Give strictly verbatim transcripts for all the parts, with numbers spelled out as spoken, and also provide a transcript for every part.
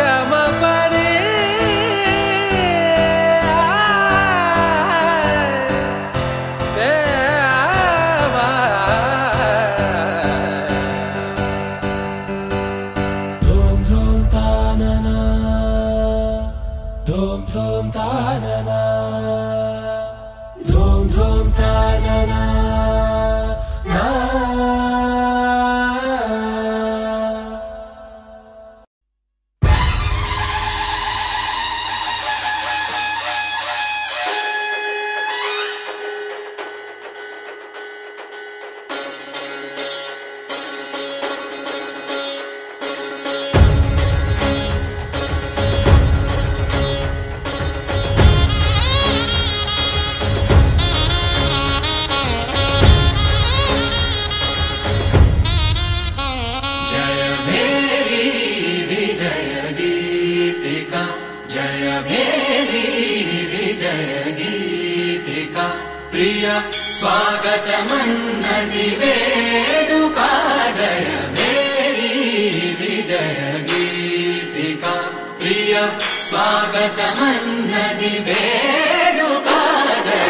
स्वागतमन्नदि वेदुका जय मेरी विजय गीतिका प्रिय स्वागतमन्नदि वेदुका जय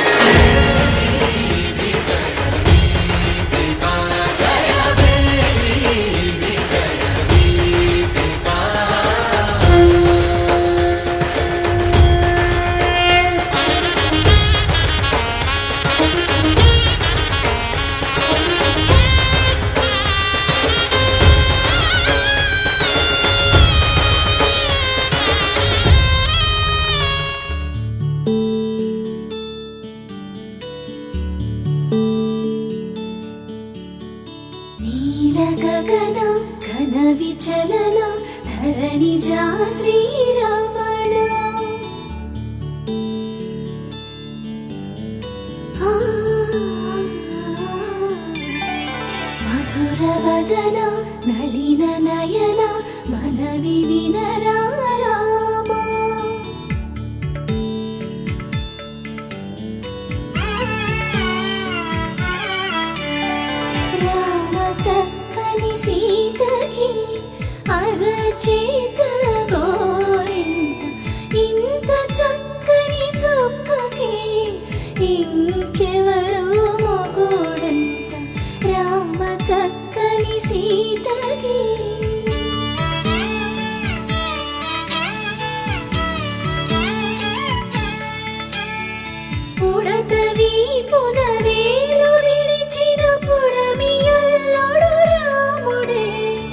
विचलना धरणिजा श्रीरमण मधुरवदना नलिन नयना मनवि विनरा रामा राम चक्कनि सीतकी अरचेत गोरिंट इंत चक्कनि चुक्ककी इंकेवरू मोगुडंट राम चक्कनि सीतकी उडतवी पुनवेलु विडिचिन पुडमियल्लोडु रामुडे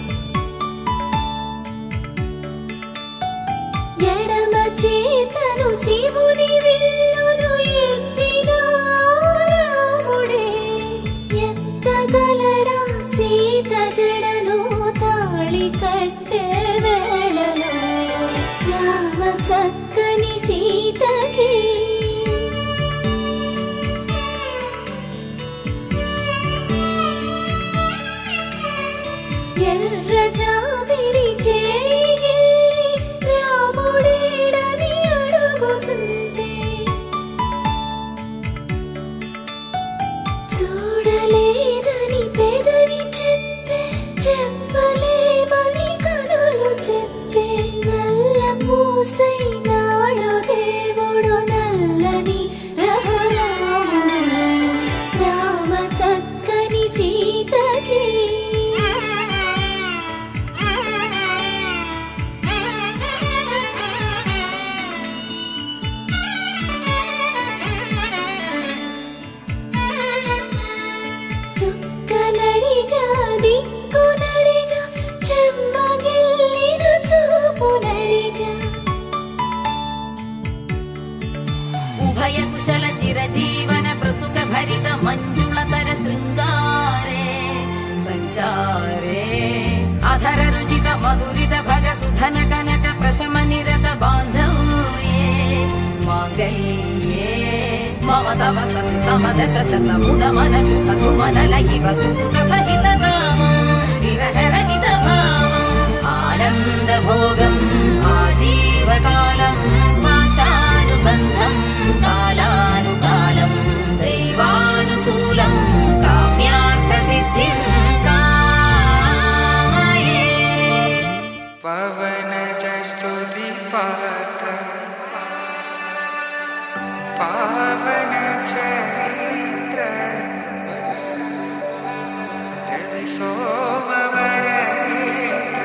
ఎడమ చేతను శివుని విల్లును ఎత్తిన రాముడే ఎత్తగలడా సీత జడను తాళి కట్టే వేళలో రామ చక్కని సీతకి ఎర్ర జాబిలి చేయి రాముడేడని అడుగుతుంటే చూడలేదని పెదవి చెప్పే చెప్పలేమని కనులు చెప్పే నల్ల పూసై నాడు దేవుడు నల్లని రఘురాముడు రామ చక్కని సీతకి చుక్కనడిగా దిక్కునడిగా చెమ్మగిల్లిన చూపునడిగా ఉభయ కుశల చిరజీవన ప్రసుక భరిత మంజుళతర శృంగారే సంచారే అధర రుచిత మధురిత భగ సుధన కనక ప్రశమ నిరత బాంధవ్యే మాంగళ్యే మమ తవ సతి సమదశ శత ముద మన శుభ సుమన లయివ సుసుత సహిత విరహ రహిత భావం ఆనంద భోగం ఆజీవకాలం పాశానుబంధం కాలానుకాలం దైవానుకూలం కామ్యార్థ సిద్ధిం కామయే పవన జస్తు पात्र पावन चरित्र रवि सोमवर नेत्र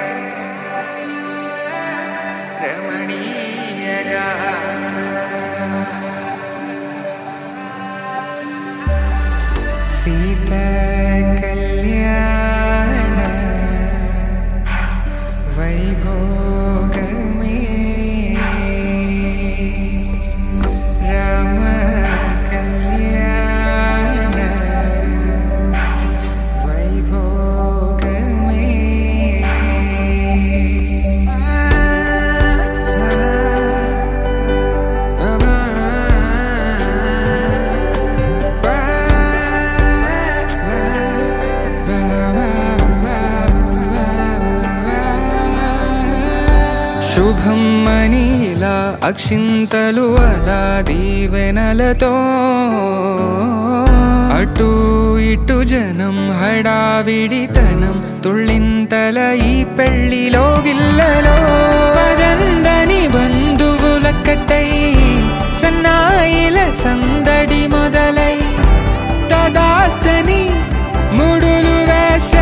रमणीय गात्र सीता कल्याण वैभोग में राम कल्याण वैभोग में శుభం మనీలా అక్షింతలు అలా దీవెనలతో అటు ఇటు జనం హడావిడితనం తుళ్ళింతల ఈ పెళ్లిలో గిల్లలో పదందని బంధువుల కట్టై సన్నాయిల సందడి మొదలై తదాస్తని ముడులు వేసే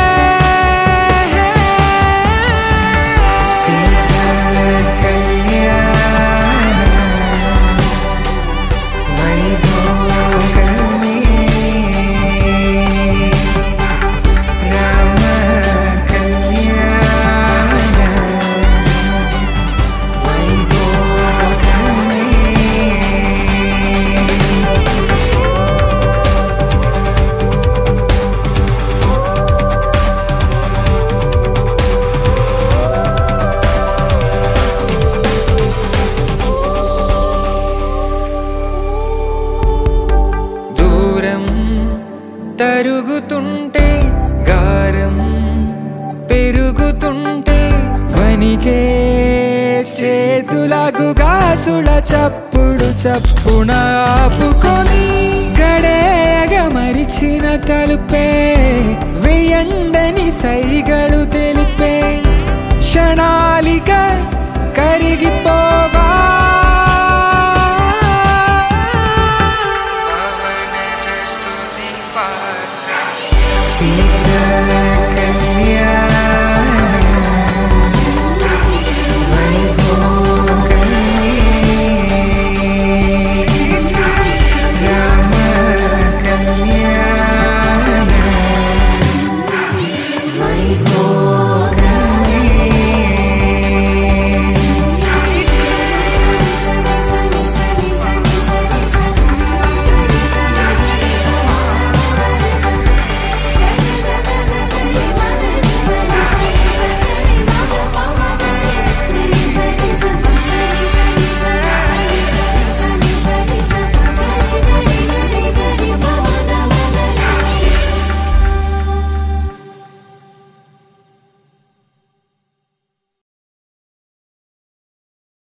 తరుగుతుంటే గారం పెరుగుతుంటే వనికే చేతులకు గాసుల చప్పుడు చప్పున ఆపుకొని గడేయగ మరిచిన తలుపే వెయ్యండని సైగడు తెలిపే క్షణాలిక